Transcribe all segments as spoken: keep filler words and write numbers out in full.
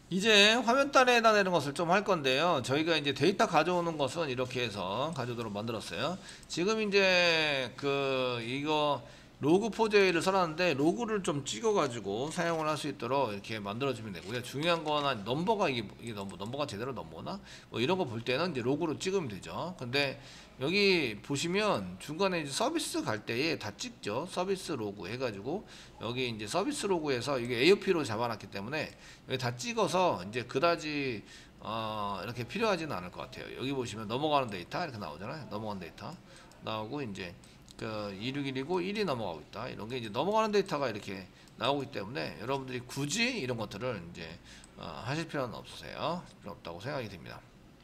이제 화면단에 해당되는 것을 좀 할 건데요. 저희가 이제 데이터 가져오는 것은 이렇게 해서 가져오도록 만들었어요. 지금 이제 그 이거 로그포제를 써놨는데 로그를 좀 찍어가지고 사용을 할 수 있도록 이렇게 만들어주면 되고요. 중요한 거나 넘버가 이게, 이게 넘버, 넘버가 제대로 넘버나 뭐 이런 거 볼 때는 이제 로그로 찍으면 되죠. 근데 여기 보시면 중간에 이제 서비스 갈 때에 다 찍죠. 서비스 로그 해가지고 여기 이제 서비스 로그에서 이게 에이오피로 잡아놨기 때문에 여기 다 찍어서 이제 그다지 어 이렇게 필요하지는 않을 것 같아요. 여기 보시면 넘어가는 데이터 이렇게 나오잖아요. 넘어가는 데이터 나오고 이제 그 이백육십일이고 일이 넘어가고 있다. 이런 게 이제 넘어가는 데이터가 이렇게 나오기 때문에 여러분들이 굳이 이런 것들을 이제 어 하실 필요는 없으세요. 필요 없다고 생각이 됩니다.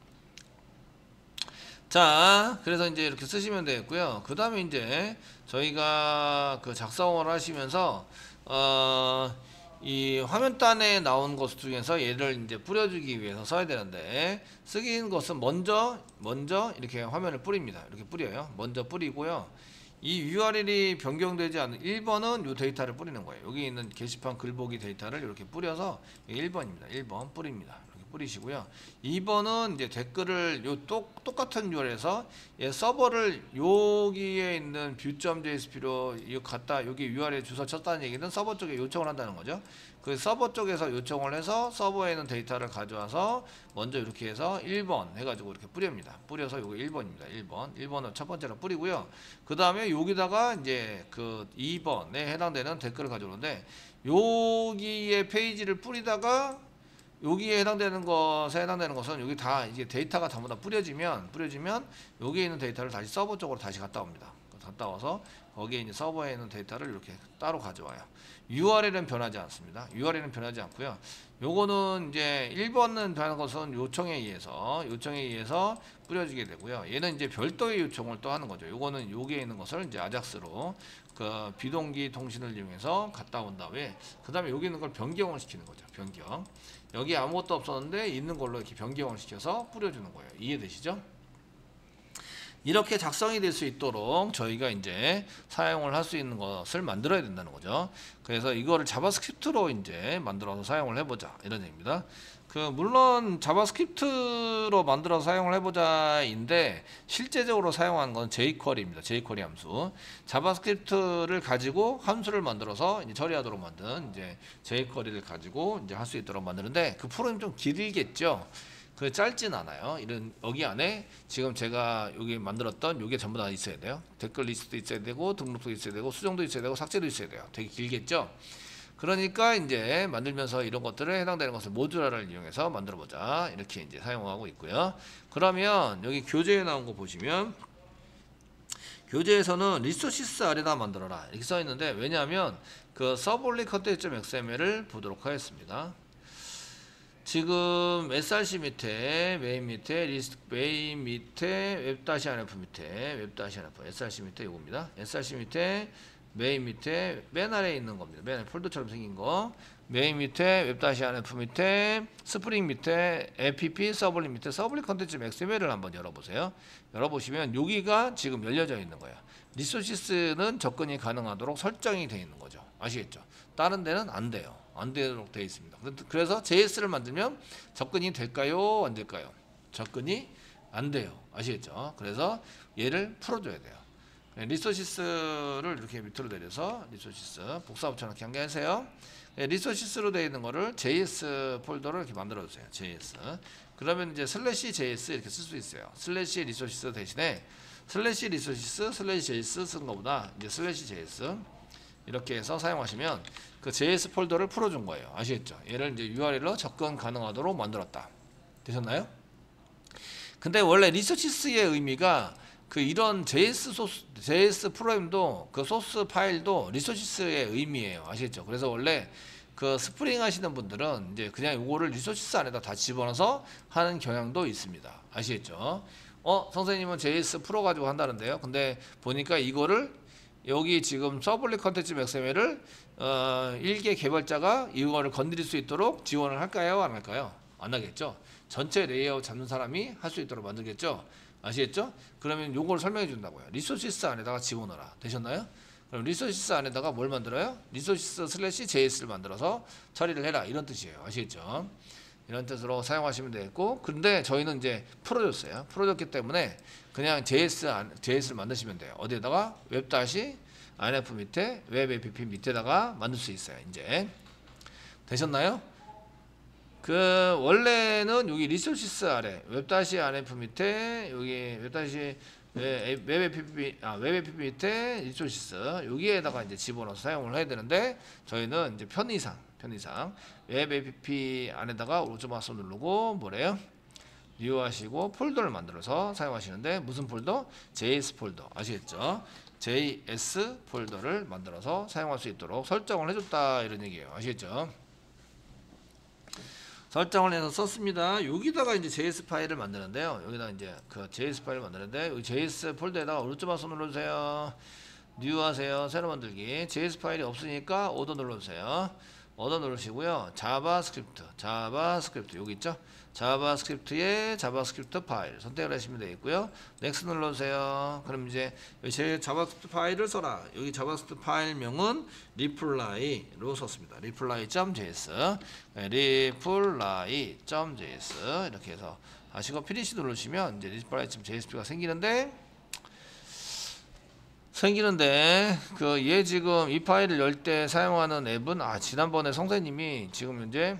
자, 그래서 이제 이렇게 쓰시면 되겠고요. 그 다음에 이제 저희가 그 작성을 하시면서 어, 이 화면단에 나온 것 중에서 얘를 이제 뿌려주기 위해서 써야 되는데, 쓰긴 것은 먼저 먼저 이렇게 화면을 뿌립니다. 이렇게 뿌려요. 먼저 뿌리고요. 이 유알엘이 변경되지 않는 일 번은 이 데이터를 뿌리는 거예요. 여기 있는 게시판 글보기 데이터를 이렇게 뿌려서 일 번입니다. 일 번 뿌립니다. 뿌리시고요. 이 번은 이제 댓글을 요 똑, 똑같은 유알에서 얘 서버를 여기에 있는 view.jsp로 이거 갖다 여기 유알에 주소 쳤다는 얘기는 서버 쪽에 요청을 한다는 거죠. 그 서버 쪽에서 요청을 해서 서버에 있는 데이터를 가져와서 먼저 이렇게 해서 일 번 해가지고 이렇게 뿌립니다. 뿌려서 요거 일 번입니다. 일 번. 일 번은 첫 번째로 뿌리고요. 그 다음에 여기다가 이제 그 이 번에 해당되는 댓글을 가져오는데, 여기에 페이지를 뿌리다가 여기에 해당되는 것에 해당되는 것은 여기 다 이제 데이터가 전부 다 뿌려지면 뿌려지면 여기에 있는 데이터를 다시 서버 쪽으로 다시 갔다 옵니다. 갔다 와서 거기에 이제 서버에 있는 데이터를 이렇게 따로 가져와요. 유알엘은 변하지 않습니다. 유알엘은 변하지 않고요. 요거는 이제 일 번은 변하는 것은 요청에 의해서 요청에 의해서 뿌려지게 되고요. 얘는 이제 별도의 요청을 또 하는 거죠. 요거는 여기에 있는 것을 이제 아작스로 그 비동기 통신을 이용해서 갔다 온 다음에 그 다음에 여기 있는 걸 변경을 시키는 거죠. 변경. 여기 아무것도 없었는데 있는 걸로 이렇게 변경을 시켜서 뿌려주는 거예요. 이해되시죠? 이렇게 작성이 될 수 있도록 저희가 이제 사용을 할 수 있는 것을 만들어야 된다는 거죠. 그래서 이거를 자바스크립트로 이제 만들어서 사용을 해보자, 이런 얘기입니다. 그 물론 자바스크립트로 만들어서 사용을 해보자인데 실제적으로 사용하는 건 제이쿼리입니다. 제이쿼리 함수. 자바스크립트를 가지고 함수를 만들어서 이제 처리하도록 만든 이제 제이쿼리를 가지고 이제 할 수 있도록 만드는데, 그 프로그램이 좀 길겠죠. 그 짧진 않아요. 이런 여기 안에 지금 제가 여기 만들었던 요게 전부 다 있어야 돼요. 댓글 리스트도 있어야 되고 등록도 있어야 되고 수정도 있어야 되고 삭제도 있어야 돼요. 되게 길겠죠. 그러니까 이제 만들면서 이런 것들을 해당되는 것을 모듈화를 이용해서 만들어 보자, 이렇게 이제 사용하고 있고요. 그러면 여기 교재에 나온 거 보시면 교재에서는 리소시스 아래다 만들어라 이렇게 써 있는데, 왜냐하면 그 서블리 컨텐츠.엑스엠엘을 보도록 하겠습니다. 지금 에스알씨 밑에 메인 밑에 리스트 메인 밑에 웹-안에프 밑에 웹-안에프 에스알씨 밑에 이겁니다. 에스알씨 밑에 메인 밑에 맨 아래에 있는 겁니다. 맨 아래 폴더처럼 생긴 거. 메인 밑에 웹-안에프 밑에 스프링 밑에 에피피 서블리 밑에 서블리 컨텐츠 엑스엠엘을 한번 열어보세요. 열어보시면 여기가 지금 열려져 있는 거예요. 리소시스는 접근이 가능하도록 설정이 되어 있는 거죠. 아시겠죠? 다른 데는 안 돼요. 안 되도록 되어 있습니다. 그래서 제이에스를 만들면 접근이 될까요? 안 될까요? 접근이 안 돼요. 아시겠죠? 그래서 얘를 풀어줘야 돼요. 리소시스를 이렇게 밑으로 내려서 리소시스 복사 붙여넣기 한 개 하세요. 리소시스로 되어 있는 거를 제이에스 폴더를 이렇게 만들어 주세요. 제이에스. 그러면 이제 슬래시 제이에스 이렇게 쓸 수 있어요. 슬래시 리소시스 대신에 슬래시 리소시스 슬래시 제이에스 쓰는 것보다 이제 슬래시 제이에스 이렇게 해서 사용하시면 그 제이에스 폴더를 풀어준 거예요. 아시겠죠? 얘를 이제 유알엘로 접근 가능하도록 만들었다. 되셨나요? 근데 원래 리소시스의 의미가 그 이런 제이에스 소스, 제이에스 프로그램도 그 소스 파일도 리소시스의 의미예요. 아시겠죠? 그래서 원래 그 스프링 하시는 분들은 이제 그냥 요거를 리소시스 안에다 다 집어넣어서 하는 경향도 있습니다. 아시겠죠? 어, 선생님은 제이에스 프로 가지고 한다는데요. 근데 보니까 이거를 여기 지금 서블리 컨텐츠 엑스엠엘을 어, 일개 개발자가 이거를 건드릴 수 있도록 지원을 할까요? 안 할까요? 안 하겠죠. 전체 레이아웃 잡는 사람이 할 수 있도록 만들겠죠. 아시겠죠? 그러면 요걸 설명해 준다고요. 리소시스 안에다가 집어넣어라. 되셨나요? 그럼 리소시스 안에다가 뭘 만들어요? 리소시스 슬래시 제이에스를 만들어서 처리를 해라, 이런 뜻이에요. 아시겠죠? 이런 뜻으로 사용하시면 되겠고, 근데 저희는 이제 풀어줬어요. 풀어줬기 때문에 그냥 제이에스 제이에스를 만드시면 돼요. 어디에다가 웹 다시 아이엔에프 밑에 웹 에이피피 밑에다가 만들 수 있어요. 이제 되셨나요? 그 원래는 여기 리소시스 아래 웹 다시 아이엔에프 밑에 여기 웹 다시 웹 에이피피 아 웹 에이피피 밑에 리소시스 여기에다가 이제 집어넣어서 사용을 해야 되는데, 저희는 이제 편의상 편의상 웹 에이피피 안에다가 오른쪽 마우스 누르고 뭐래요? 뉴 하시고 폴더를 만들어서 사용하시는데, 무슨 폴더? 제이에스 폴더 아시겠죠? 제이에스 폴더를 만들어서 사용할 수 있도록 설정을 해줬다 이런 얘기예요. 아시겠죠? 설정을 해서 썼습니다. 여기다가 이제 제이에스 파일을 만드는데요. 여기다 이제 그 제이에스 파일을 만드는데, 여기 제이에스 폴더에다가 오른쪽 마우스 눌러주세요. 뉴 하세요. 새로 만들기. 제이에스 파일이 없으니까 오더 눌러주세요. 오더 누르시고요. 자바스크립트, 자바스크립트 여기 있죠? 자바스크립트에 자바스크립트 파일 선택을 하시면 되겠고요. 넥스트 눌러주세요. 그럼 이제 제 자바스크립트 파일을 써라. 여기 자바스크립트 파일명은 reply로 썼습니다. reply.js, reply.js 이렇게 해서 하시고 피니시 누르시면 이제 reply.js가 생기는데. 생기는데 그 얘 지금 이 파일을 열 때 사용하는 앱은, 아 지난번에 성사님이 지금 현재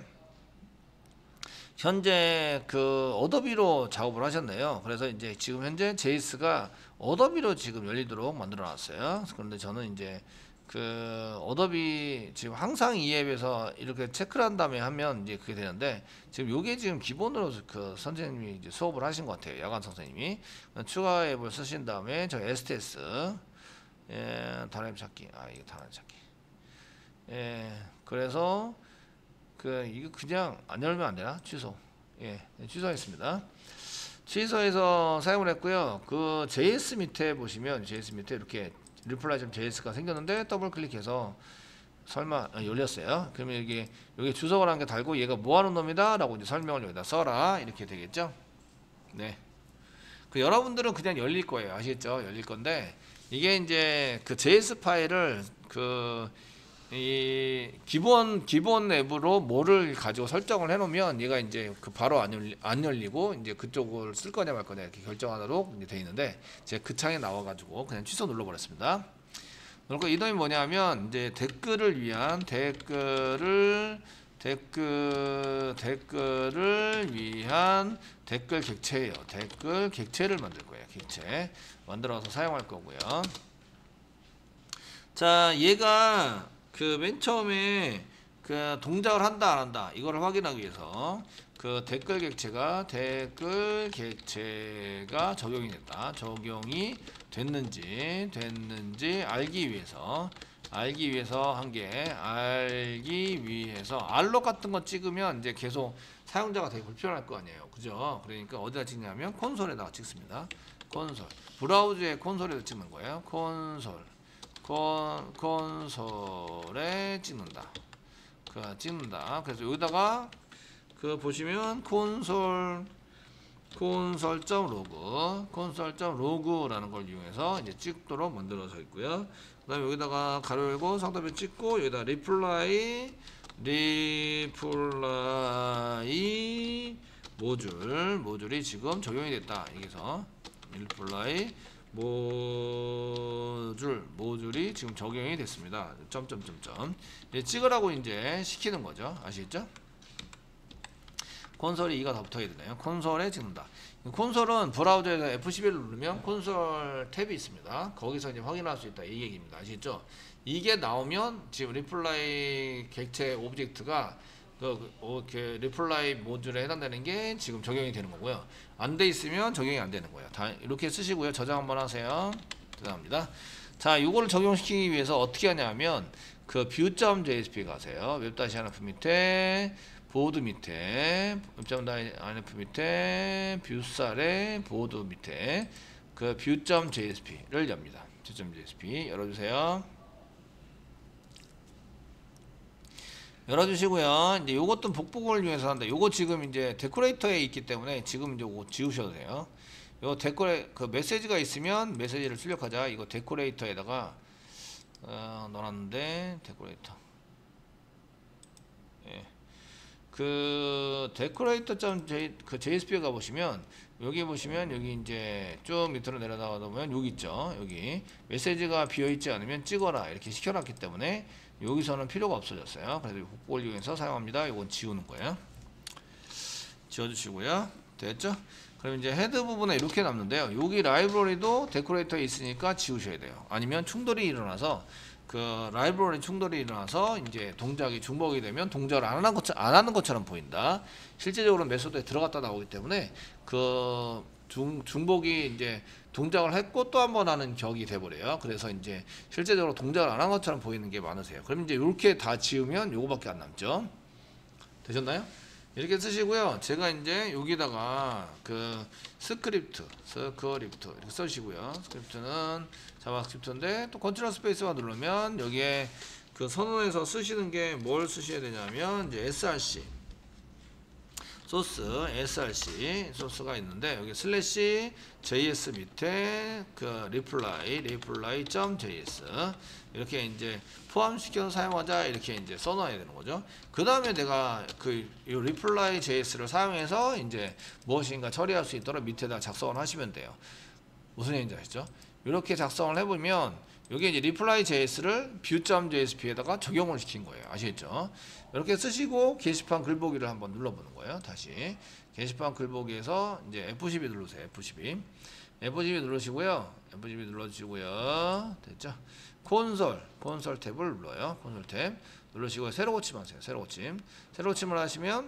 현재 그 어도비로 작업을 하셨네요. 그래서 이제 지금 현재 제이에스가 어도비로 지금 열리도록 만들어 놨어요. 그런데 저는 이제 그 어도비 지금 항상 이 앱에서 이렇게 체크를 한 다음에 하면 이제 그게 되는데, 지금 요게 지금 기본으로 그 선생님이 이제 수업을 하신 것 같아요. 야간 선생님이 추가 앱을 쓰신 다음에 저 에스티에스 예, 단어 찾기. 아, 이거 단어 찾기. 예, 그래서 그 이거 그냥 안 열면 안 되나? 취소. 예, 취소했습니다. 취소해서 사용을 했고요. 그 제이에스 밑에 보시면 제이에스 밑에 이렇게 reply.js가 생겼는데 더블 클릭해서 설마 아, 열렸어요. 그러면 여기 여기 주석을 한 개 달고 얘가 뭐 하는 놈이다라고 이제 설명을 여기다 써라 이렇게 되겠죠. 네. 그 여러분들은 그냥 열릴 거예요. 아시겠죠? 열릴 건데. 이게 이제 그 제이에스 파일을 그 이 기본 기본 앱으로 뭐를 가지고 설정을 해놓으면 얘가 이제 그 바로 안, 열리, 안 열리고 이제 그쪽을 쓸 거냐 말 거냐 이렇게 결정하도록 이제 돼 있는데, 제가 그 창에 나와가지고 그냥 취소 눌러버렸습니다. 그리고 이놈이 뭐냐면 이제 댓글을 위한 댓글을 댓글 댓글을 위한 댓글 객체예요. 댓글 객체를 만들 거예요. 객체 만들어서 사용할 거고요. 자, 얘가 그 맨 처음에 그 동작을 한다 안 한다 이거를 확인하기 위해서 그 댓글 객체가 댓글 객체가 적용이 됐다, 적용이 됐는지 됐는지 알기 위해서 알기 위해서 한 게, 알기 위해서 알록 같은 거 찍으면 이제 계속 사용자가 되게 불편할 거 아니에요. 그죠? 그러니까 어디다 찍냐면 콘솔에다가 찍습니다. 콘솔. 브라우저의 콘솔에다 찍는 거예요. 콘솔. 콘, 콘솔에 찍는다. 그, 찍는다. 그래서 여기다가 그 보시면 콘솔, 콘솔.로그, 콘솔.로그라는 걸 이용해서 이제 찍도록 만들어져 있고요. 그 다음에 여기다가 가로 열고 상단표 찍고 여기다 리플라이, 리플라이 모듈, 모듈이 지금 적용이 됐다. 여기서 리플라이 모듈, 모듈이 지금 적용이 됐습니다. 점점점점. 이제 찍으라고 이제 시키는 거죠. 아시겠죠? 콘솔이 이가 더 붙어야 되네요. 콘솔에 찍는다. 콘솔은 브라우저에서 에프 십일을 누르면 콘솔 탭이 있습니다. 거기서 이제 확인할 수 있다 이 얘기입니다. 아시겠죠? 이게 나오면 지금 리플라이 객체 오브젝트가 그, 그 리플라이 모듈에 해당되는 게 지금 적용이 되는 거고요. 안 돼 있으면 적용이 안 되는 거예요. 다 이렇게 쓰시고요. 저장 한번 하세요. 죄송합니다. 자, 요거를 적용시키기 위해서 어떻게 하냐면 그 view.jsp 가세요. 웹-아이엔에프 밑에 보드 밑에 웹.아이엔에프 밑에 뷰살의 보드 밑에 그 view.jsp를 엽니다. view.jsp 열어주세요. 열어주시고요. 이제 요것도 복복을 위해서 한다. 요거 지금 이제 데코레이터에 있기 때문에 지금 이제 요거 지우셔도 돼요. 요 데코레 그 메시지가 있으면 메시지를 출력하자. 이거 데코레이터에다가 어, 넣어놨는데 데코레이터. 예. 그 데코레이터 점 그 제이에스피에 가 보시면 여기 보시면 여기 이제 쭉 밑으로 내려다가 보면 여기 있죠. 여기 메시지가 비어 있지 않으면 찍어라 이렇게 시켜놨기 때문에 여기서는 필요가 없어졌어요. 그래서 복구를 이용해서 사용합니다. 이건 지우는 거예요. 지워주시고요. 됐죠? 그럼 이제 헤드 부분에 이렇게 남는데요. 여기 라이브러리도 데코레이터에 있으니까 지우셔야 돼요. 아니면 충돌이 일어나서 그 라이브러리 충돌이 일어나서 이제 동작이 중복이 되면 동작을 안 하는 것처럼, 안 하는 것처럼 보인다. 실제적으로 메소드에 들어갔다 나오기 때문에 그 중, 중복이 이제 동작을 했고 또 한 번 하는 격이 돼버려요. 그래서 이제 실제적으로 동작을 안 한 것처럼 보이는 게 많으세요. 그럼 이제 이렇게 다 지우면 요거밖에 안 남죠. 되셨나요? 이렇게 쓰시고요. 제가 이제 여기다가 그 스크립트, 스크립트 이렇게 써주시고요. 스크립트는 자바스크립트인데 또 컨트롤 스페이스바 누르면 여기에 그 선언에서 쓰시는 게 뭘 쓰셔야 되냐면 이제 에스알씨 소스, 에스알씨 소스가 있는데 여기 슬래시 제이에스 밑에 그 리플라이, 리플라이 점 제이에스 이렇게 이제 포함시켜서 사용하자 이렇게 이제 써놔야 되는 거죠. 그 다음에 내가 그 리플라이 제이에스를 사용해서 이제 무엇인가 처리할 수 있도록 밑에다 작성을 하시면 돼요. 무슨 얘기인지 아시죠? 이렇게 작성을 해보면 여기 이제 reply 제이에스를 view.jsp에다가 적용을 시킨 거예요. 아시겠죠? 이렇게 쓰시고 게시판 글보기를 한번 눌러보는 거예요. 다시 게시판 글보기에서 이제 에프 십이 누르세요. 에프 십이 에프 십이 누르시고요. 에프 십이 눌러주시고요. 됐죠? 콘솔 콘솔 탭을 눌러요. 콘솔 탭 누르시고 새로 고침하세요. 새로 고침 새로 고침을 하시면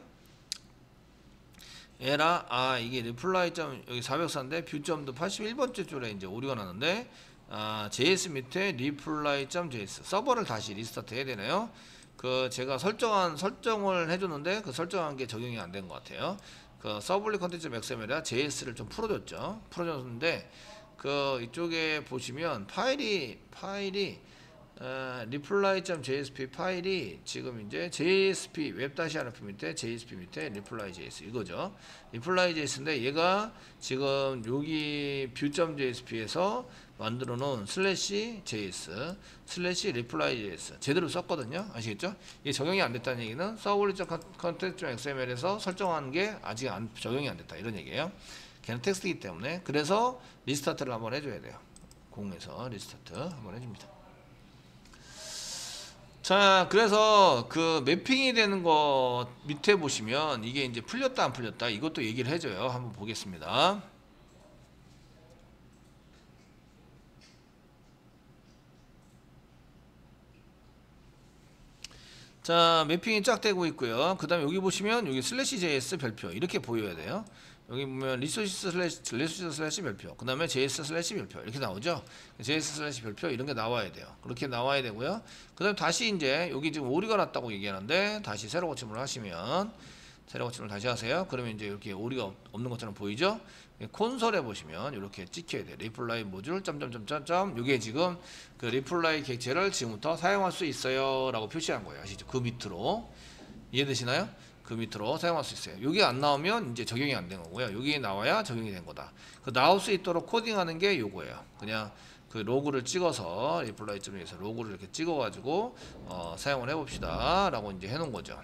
에라 아 이게 reply 점 여기 사백사인데 뷰점도 팔십일 번째 줄에 이제 오류가 나는데 아, 제이에스 밑에 reply.js 서버를 다시 리스타트 해야 되네요. 그 제가 설정한 설정을 해줬는데 그 설정한 게 적용이 안 된 것 같아요. 그 서블리 컨텐츠 엑스엠엘이라 제이에스를 좀 풀어줬죠. 풀어줬는데 그 이쪽에 보시면 파일이 파일이 어, reply.jsp 파일이 지금 이제 제이에스피 웹-rp 밑에 제이에스피 밑에 reply.js 이거죠. reply.js인데 얘가 지금 여기 view.jsp에서 만들어 놓은 슬래시 제이에스 슬래시 reply.js 제대로 썼거든요. 아시겠죠? 이게 적용이 안 됐다는 얘기는 서블리트 컨텐츠 엑스엠엘에서 설정한 게 아직 안, 적용이 안 됐다 이런 얘기예요. 걔는 텍스트이기 때문에 그래서 리스타트를 한번 해줘야 돼요. 공에서 리스타트 한번 해줍니다. 자, 그래서 그 매핑이 되는 거 밑에 보시면 이게 이제 풀렸다 안 풀렸다 이것도 얘기를 해줘요. 한번 보겠습니다. 자, 매핑이 쫙 되고 있고요. 그 다음에 여기 보시면 여기 슬래시 제이에스 별표 이렇게 보여야 돼요. 여기 보면 리소스 슬래시 리소스 슬래시 별표 그 다음에 제이에스 슬래시 별표 이렇게 나오죠. 제이에스 슬래시 별표 이런 게 나와야 돼요. 그렇게 나와야 되고요. 그 다음에 다시 이제 여기 지금 오류가 났다고 얘기하는데 다시 새로 고침을 하시면 새로 고침을 다시 하세요. 그러면 이제 이렇게 오류가 없는 것처럼 보이죠. 콘솔에 보시면 이렇게 찍혀야 돼요. 리플라이 모듈 점점점점점 이게 지금 그 리플라이 객체를 지금부터 사용할 수 있어요 라고 표시한 거예요. 아시죠? 그 밑으로 이해되시나요? 그 밑으로 사용할 수 있어요. 여기 안 나오면 이제 적용이 안 된 거고요. 여기 나와야 적용이 된 거다. 그 나올 수 있도록 코딩하는 게 요거예요. 그냥 그 로그를 찍어서 reply.js 로그를 이렇게 찍어가지고 어, 사용을 해봅시다 라고 이제 해놓은 거죠.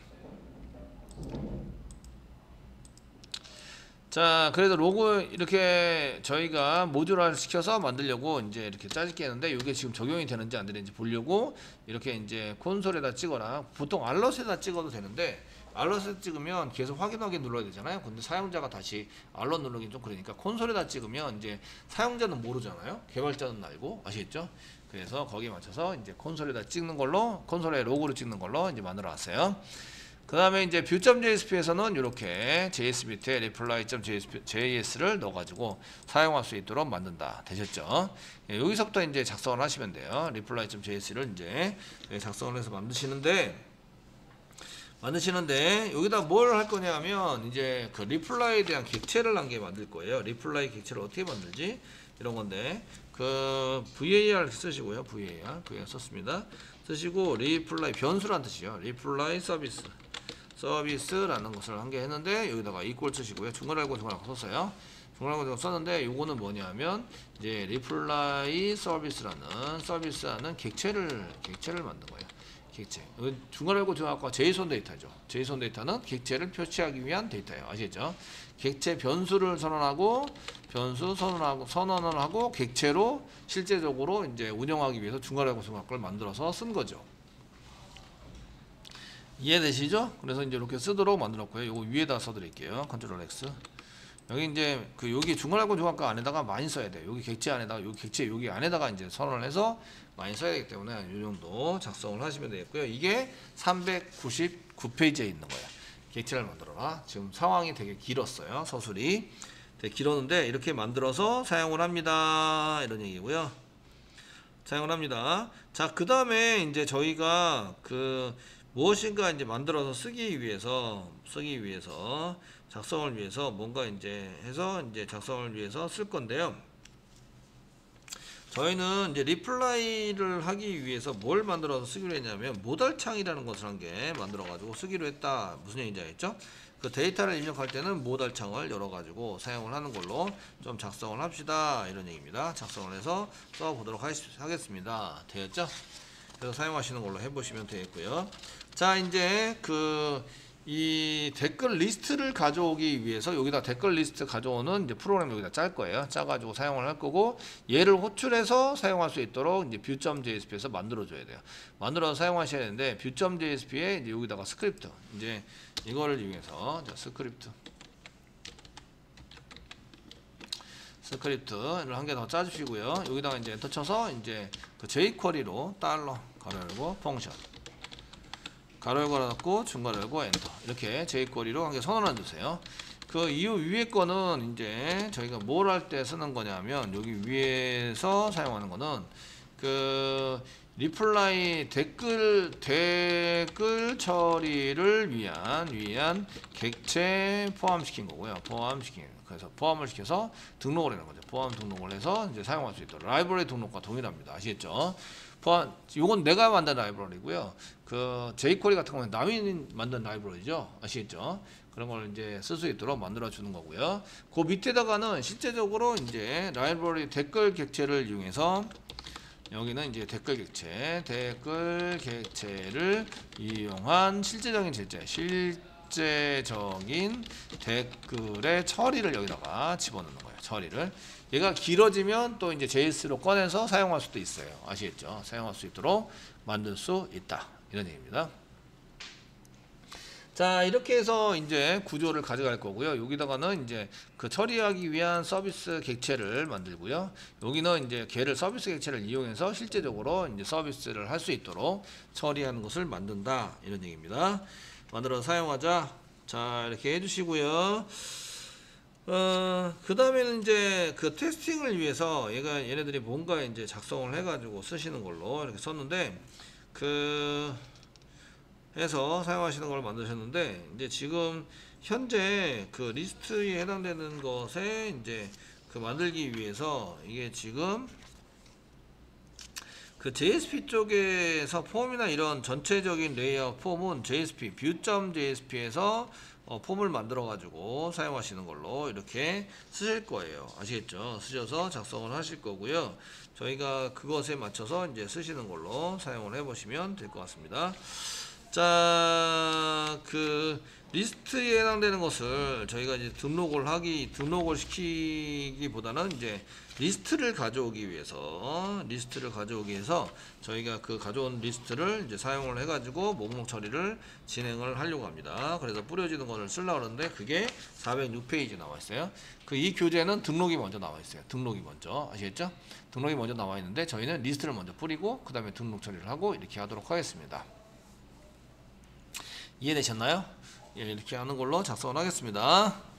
자, 그래서 로고 이렇게 저희가 모듈화 시켜서 만들려고 이제 이렇게 짜집게 했는데 이게 지금 적용이 되는지 안 되는지 보려고 이렇게 이제 콘솔에다 찍어라. 보통 알럿에다 찍어도 되는데 알럿에 찍으면 계속 확인하기 눌러야 되잖아요. 근데 사용자가 다시 알럿 누르긴 좀 그러니까 콘솔에다 찍으면 이제 사용자는 모르잖아요. 개발자는 알고 아시겠죠? 그래서 거기에 맞춰서 이제 콘솔에다 찍는 걸로 콘솔에 로고를 찍는 걸로 이제 만들어 놨어요. 그 다음에 이제 view.jsp에서는 이렇게 제이에스 밑에 reply.js를 넣어가지고 사용할 수 있도록 만든다. 되셨죠? 예, 여기서부터 이제 작성을 하시면 돼요. reply.js를 이제 작성을 해서 만드시는데, 만드시는데, 여기다 뭘 할 거냐 하면, 이제 그 reply에 대한 객체를 한 개 만들 거예요. reply 객체를 어떻게 만들지? 이런 건데, 그 var 쓰시고요. var, var 썼습니다. 쓰시고, reply 변수란 뜻이요. reply 서비스. 서비스라는 것을 한 개 했는데 여기다가 equal 쓰시고요. 중괄 알고 중괄 알고 썼어요. 중괄 알고 썼는데 요거는 뭐냐면 이제 reply 서비스라는 서비스라는 객체를 객체를 만든 거예요. 객체. 중괄호 알고 중괄호가 제이손 데이터죠. 제이손 데이터는 객체를 표시하기 위한 데이터예요. 아시겠죠? 객체 변수를 선언하고 변수 선언하고 선언을 하고 객체로 실제적으로 이제 운영하기 위해서 중괄호 알고 중괄호를 만들어서 쓴 거죠. 이해되시죠? 그래서 이제 이렇게 쓰도록 만들었고요. 요거 위에다 써드릴게요. 컨트롤 X. 여기 이제 그 여기 중괄호 중괄호 안에다가 많이 써야 돼요. 여기 객체 안에다가 여기 객체 여기 안에다가 이제 선언을 해서 많이 써야 되기 때문에 이 정도 작성을 하시면 되겠고요. 이게 삼백구십구 페이지에 있는 거예요. 객체를 만들어라. 지금 상황이 되게 길었어요. 서술이 되게 길었는데 이렇게 만들어서 사용을 합니다. 이런 얘기고요. 사용을 합니다. 자, 그 다음에 이제 저희가 그 무엇인가 이제 만들어서 쓰기 위해서 쓰기 위해서 작성을 위해서 뭔가 이제 해서 이제 작성을 위해서 쓸 건데요. 저희는 이제 리플라이를 하기 위해서 뭘 만들어서 쓰기로 했냐면 모달창이라는 것을 한 개 만들어 가지고 쓰기로 했다. 무슨 얘기인지 알겠죠? 그 데이터를 입력할 때는 모달창을 열어 가지고 사용을 하는 걸로 좀 작성을 합시다. 이런 얘기입니다. 작성을 해서 써 보도록 하겠습니다. 되었죠? 그래서 사용하시는 걸로 해보시면 되겠고요. 자, 이제 그 이 댓글 리스트를 가져오기 위해서 여기다 댓글 리스트 가져오는 이제 프로그램 여기다 짤 거예요. 짜가지고 사용을 할 거고 얘를 호출해서 사용할 수 있도록 이제 view.jsp에서 만들어 줘야 돼요. 만들어서 사용하셔야 되는데 view.jsp에 이제 여기다가 스크립트 이제 이거를 이용해서 자, 스크립트 스크립트를 한 개 더 짜주시고요. 여기다가 이제 엔터 쳐서 이제 그 jQuery로 달러 가로 열고 펑션 가로 열고 닫고 중괄호 열고 엔터 이렇게 jQuery로 한 개 선언해 주세요. 그 이후 위에 거는 이제 저희가 뭘 할 때 쓰는 거냐면 여기 위에서 사용하는 거는 그 리플라이 댓글 댓글 처리를 위한 위한 객체 포함시킨 거고요. 포함시킨 그래서 포함을 시켜서 등록을 하는 거죠. 포함 등록을 해서 이제 사용할 수 있도록 라이브러리 등록과 동일합니다. 아시겠죠? 포함 요건 내가 만든 라이브러리고요. 그 jQuery 같은 경우는 남이 만든 라이브러리죠. 아시겠죠? 그런 걸 이제 쓸 수 있도록 만들어 주는 거고요. 그 밑에다가는 실제적으로 이제 라이브러리 댓글 객체를 이용해서 여기는 이제 댓글 객체, 댓글 객체를 이용한 실제적인 객체, 실제적인 댓글의 처리를 여기다가 집어넣는 거예요. 처리를. 얘가 길어지면 또 이제 제이에스로 꺼내서 사용할 수도 있어요. 아시겠죠? 사용할 수 있도록 만들 수 있다. 이런 얘기입니다. 자, 이렇게 해서 이제 구조를 가져갈 거고요. 여기다가는 이제 그 처리하기 위한 서비스 객체를 만들고요. 여기는 이제 걔를 서비스 객체를 이용해서 실제적으로 이제 서비스를 할 수 있도록 처리하는 것을 만든다. 이런 얘기입니다. 만들어서 사용하자. 자, 이렇게 해주시고요. 어, 그 다음에는 이제 그 테스팅을 위해서 얘가 얘네들이 뭔가 이제 작성을 해가지고 쓰시는 걸로 이렇게 썼는데 그 해서 사용하시는 걸 만드셨는데 이제 지금 현재 그 리스트에 해당되는 것에 이제 그 만들기 위해서 이게 지금 그 제이에스피 쪽에서 폼이나 이런 전체적인 레이아웃 폼은 제이에스피 view.jsp에서 어, 폼을 만들어 가지고 사용하시는 걸로 이렇게 쓰실 거예요. 아시겠죠? 쓰셔서 작성을 하실 거고요. 저희가 그것에 맞춰서 이제 쓰시는 걸로 사용을 해 보시면 될 것 같습니다. 자, 그 리스트에 해당되는 것을 저희가 이제 등록을 하기 등록을 시키기보다는 이제 리스트를 가져오기 위해서 리스트를 가져오기 위해서 저희가 그 가져온 리스트를 이제 사용을 해가지고 목록 처리를 진행을 하려고 합니다. 그래서 뿌려지는 것을 쓰려고 하는데 그게 사백육 페이지 나와 있어요. 그 이 교재는 등록이 먼저 나와 있어요. 등록이 먼저 아시겠죠? 등록이 먼저 나와 있는데 저희는 리스트를 먼저 뿌리고 그 다음에 등록 처리를 하고 이렇게 하도록 하겠습니다. 이해되셨나요? 예, 이렇게 하는 걸로 작성을 하겠습니다.